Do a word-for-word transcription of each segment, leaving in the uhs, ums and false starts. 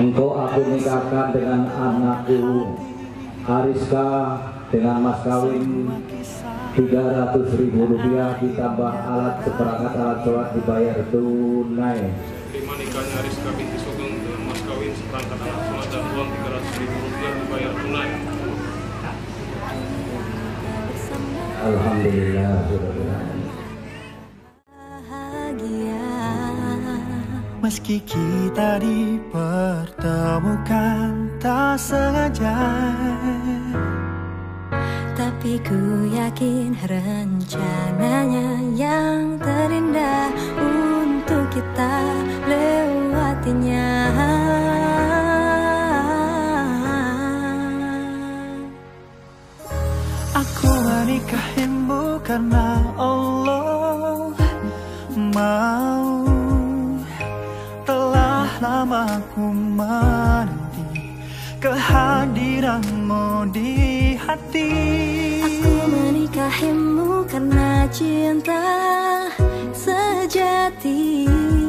Engkau aku nikahkan dengan anakku Ariska dengan mas kawin tiga ratus ribu rupiah ditambah alat seperangkat alat sholat dibayar tunai. Terima nikahnya Ariska binti Sugeng dengan mas kawin seperangkat alat sholat dan uang tiga ratus ribu rupiah dibayar tunai. Alhamdulillah. Meski kita dipertemukan tak sengaja, tapi ku yakin rencananya yang terindah untuk kita lewatinya. Aku menikahimu karena Allah mau. Telah lama ku menanti kehadiranmu di hati. Aku menikahimu karena cinta sejati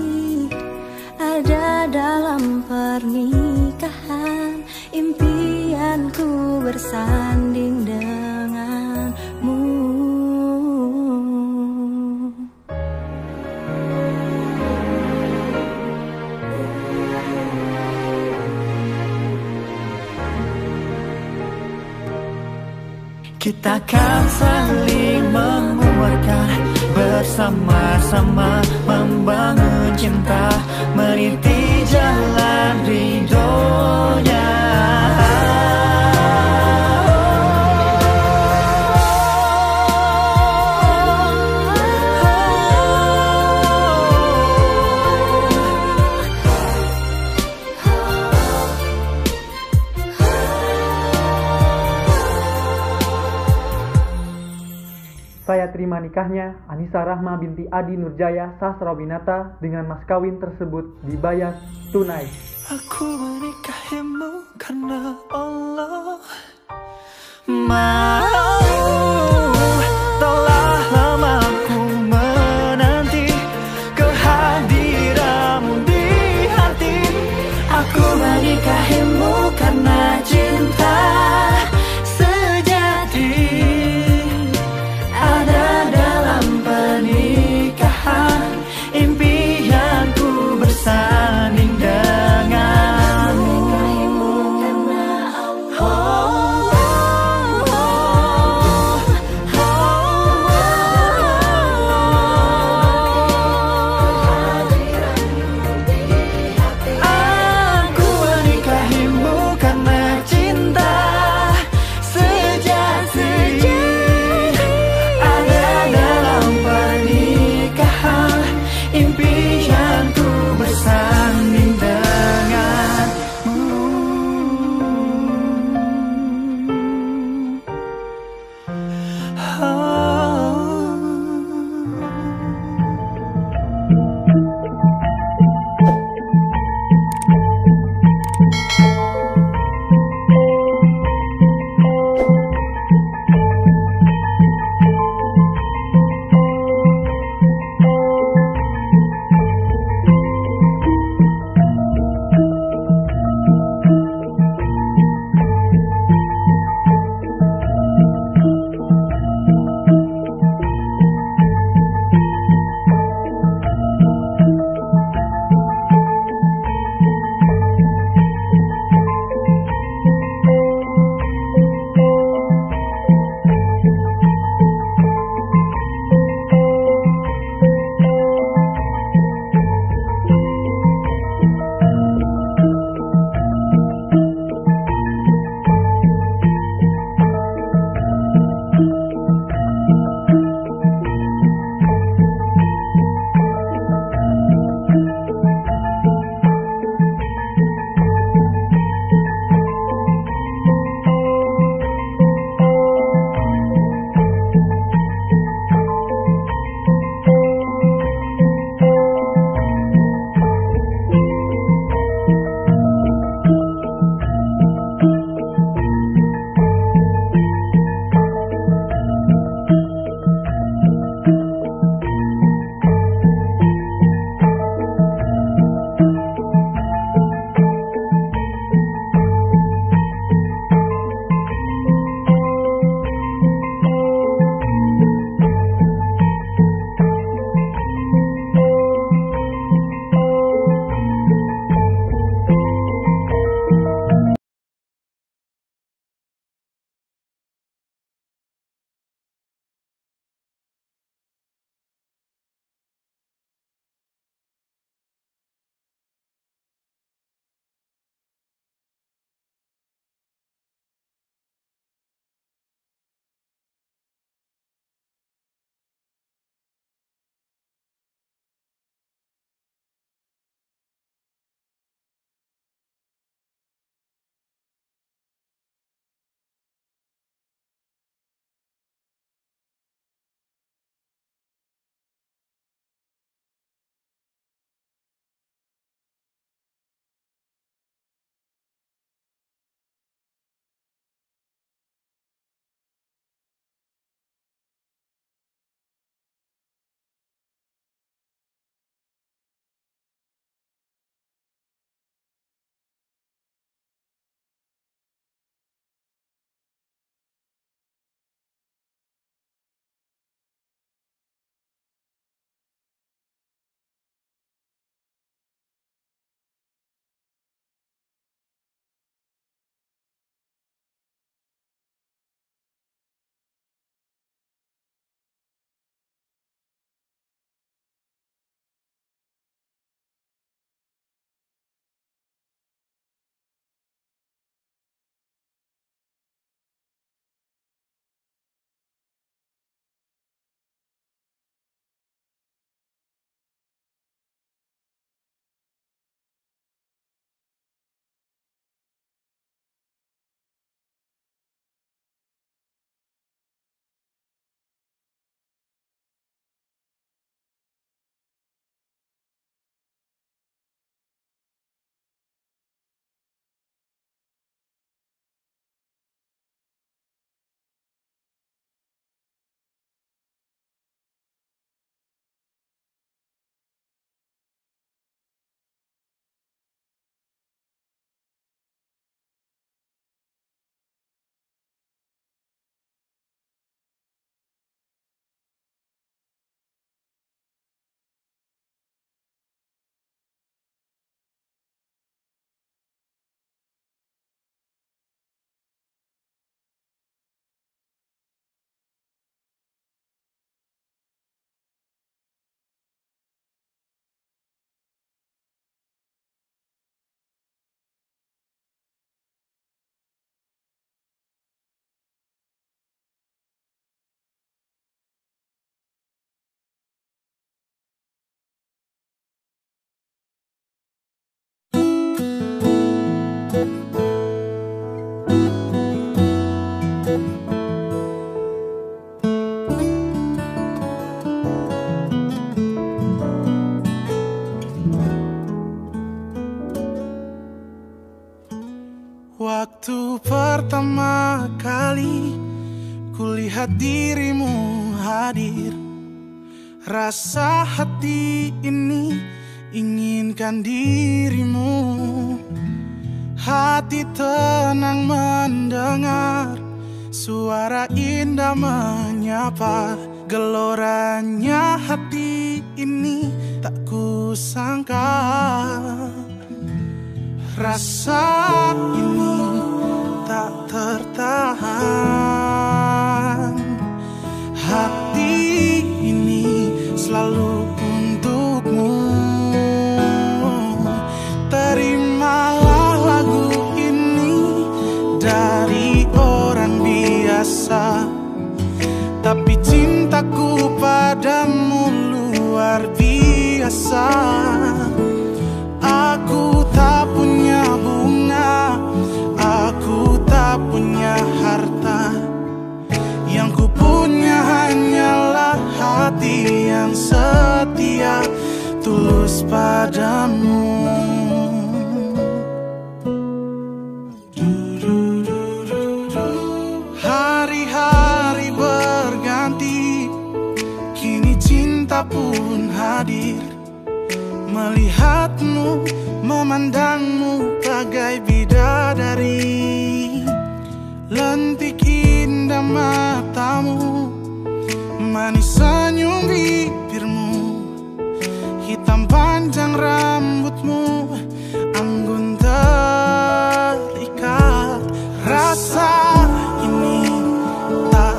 ada dalam pernikahan. Impianku bersanding denganmu. Kita akan saling menguatkan, bersama-sama membangun cinta, meniti jalan ridhonya. Saya terima nikahnya Anissa Rahma binti Adi Nurjaya Sasrawinata dengan mas kawin tersebut dibayar tunai. Aku menikahimu karena Allah mau. Telah lama ku menanti kehadiranmu di hati. Aku menikahimu karena cinta sanding denganmu. Oh, oh, oh. melihat dirimu hadir. Rasa hati ini inginkan dirimu. Hati tenang mendengar suara indah menyapa. Geloranya hati ini tak kusangka. Rasa ini tak tertahan. Hati ini selalu untukmu. Terimalah lagu ini dari orang biasa, tapi cintaku padamu luar biasa. Aku tak punya bunga, aku tak punya harta. Yang ku punya hanyalah hati yang setia, tulus padamu. Hari-hari berganti, kini cinta pun hadir. Melihatmu, memandangmu bagai bidadari. Lentik indah matamu, manis senyum bibirmu, hitam panjang rambutmu, anggun terikat. Rasa ini tak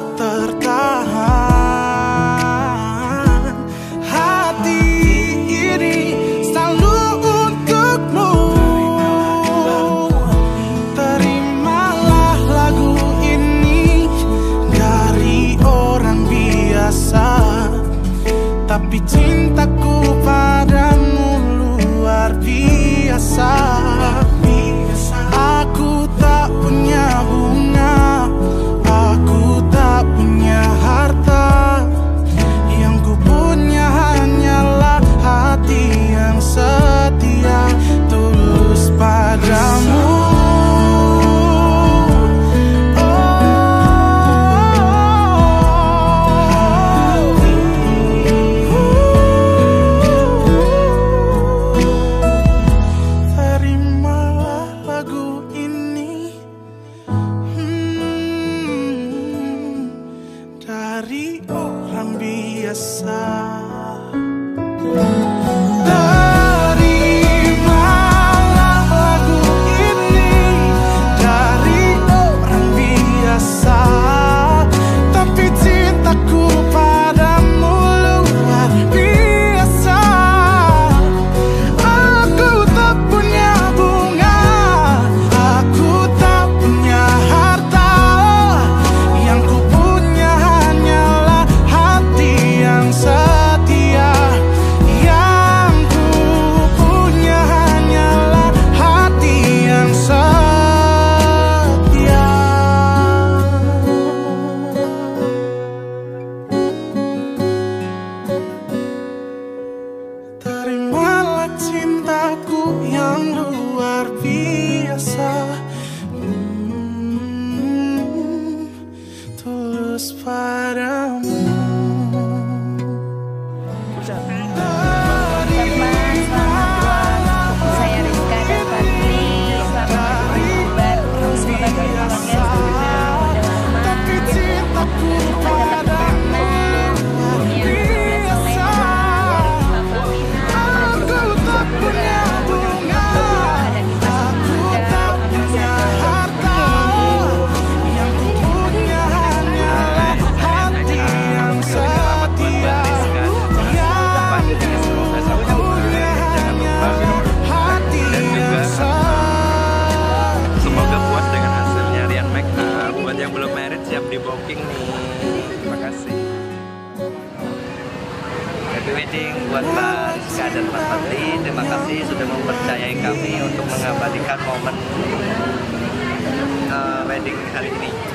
tertahan. Hati ini selalu untukmu. Terimalah lagu ini dari orang biasa, tapi cintaku padamu luar biasa. Aku tak punya bunga, aku tak punya harta. Yang ku punya hanyalah hati yang setia, tulus padamu. Dari orang biasa. Terimalah lagu ini dari orang biasa, tapi cintaku padamu luar biasa. Aku tak punya bunga, aku tak punya harta. Yang ku punya hanyalah hati yang setia. Yang ku punya hanyalah hati yang setia. Terimalah cintaku yang luar biasa. Hmm, tulus padamu. Saya Rizka dan Fadli. Selamat baru, semoga berbahagia Tapi cintaku padamu luar biasa. Aku tak punya bunga, aku tak punya harta. Yang ku punya hanyalah hati yang setia. Yang ku punya hanyalah hati yang setia. Semoga puas dengan hasilnya Rian Make Up. Buat yang belum married siap di booking nih. Terima kasih. Happy wedding buat Mbak Rizka dan Mas Fadli. Terima kasih sudah mempercayai kami untuk mengabadikan momen uh, wedding hari ini.